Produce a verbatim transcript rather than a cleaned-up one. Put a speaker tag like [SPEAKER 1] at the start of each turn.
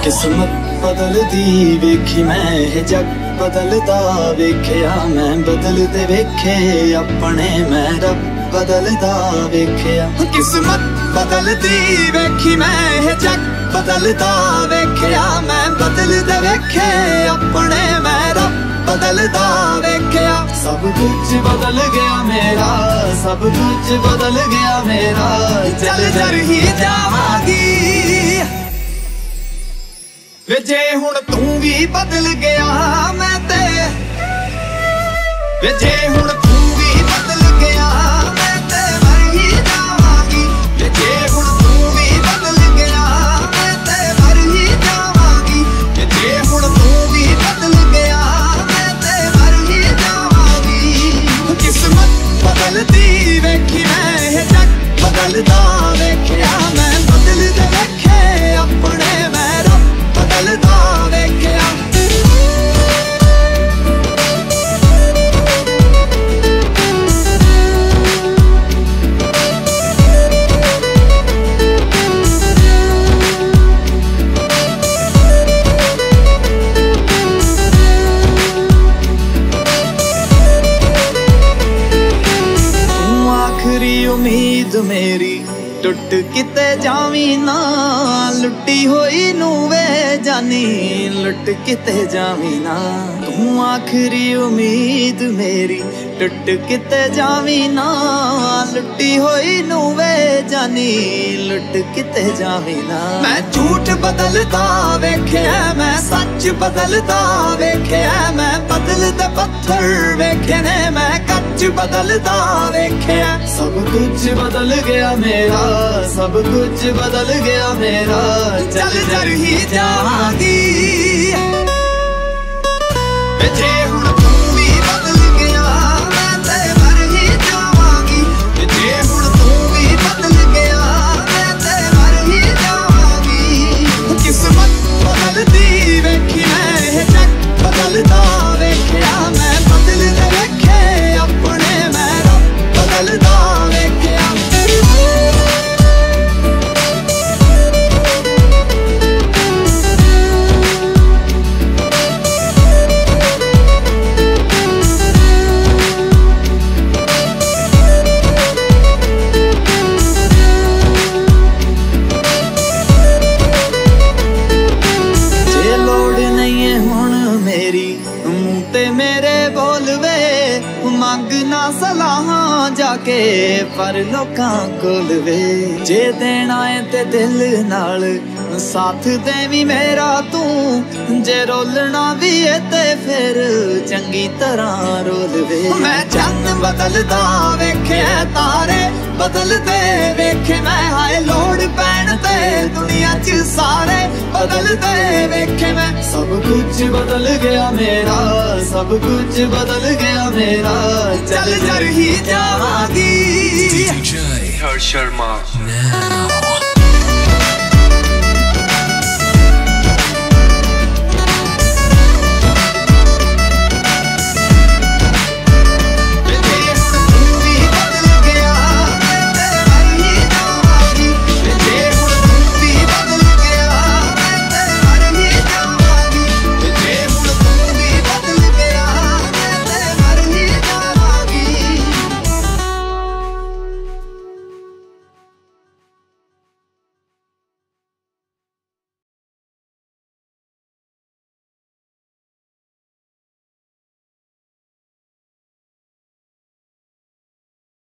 [SPEAKER 1] किस्मत बदलदी वेखी मैं जग बदलदा वेख्या मैं बदलदे वेखे अपने मैं रब बदलदा वेख्या किस्मत बदलदी वेखी मैं जग बदलदा वेख्या मैं बदलदे वेखे अपने मैं रब बदलदा वेख्या सब कुछ बदल गया मेरा सब कुछ बदल गया मेरा चल जर ही जावांगी वे जे हुण तू भी बदल गया मैं ते वे जे हुण तू भी बदल गया मैं ते मर ही जावांगी वे जे हुण तू भी बदल गया मैं ते मर ही जावांगी वे जे हुण तू भी बदल गया मैं ते मर ही जावांगी किस्मत बदलदी वेखी मैं जग बदलदा वेख्या मैं बदलदे वेखे अपने मैं रब बदलदा वेख्या उम्मीद मेरी टुट किते जावी ना लुटी होई नू वे जानी लुट किते जावी ना तू आखरी उम्मीद मेरी टुट किते जावी ना लुटी होई नू वे जानी लुट किते जावी ना मैं झूठ बदलदा वेख्या मैं सच बदलदा वेख्या मैं बदलदे पत्थर वेखे ने मैं कच बदलदा वेख्या सब कुछ बदल गया मेरा सब कुछ बदल गया मेरा चल जर ही जावांगी जे हुण तू भी बदल गया मैं ते मर ही जावांगी जे हुण तू भी बदल गया मैं ते मर ही जावांगी किस्मत बदलदी वेखी मैं जग बदलदा वेख्या मैं बदलदे वेखे अपने मैं रब बदलदा वेख्या मंगना सलाहां जाके पर लोकां कोल वे जे देना है ते दिल नाल साथ देवी मेरा तू जे रोलना भी है ते फिर चंगी तरह रोल वे मैं चंद बदलदा वेखे तारे बदलदे वेखे मैं हाय लोड़ पैण ते दुनिया च सारे बदलदे वेखे मैं सब कुछ बदल गया मेरा सब कुछ बदल गया मेरा चल जर ही जावांगी
[SPEAKER 2] D J Harsh Sharma now